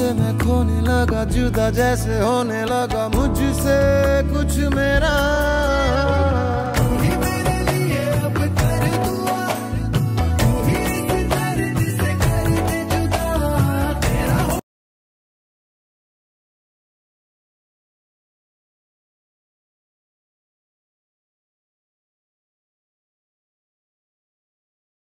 तुझसे मैं खोने लगा, जुदा जैसे होने लगा मुझसे कुछ मेरा।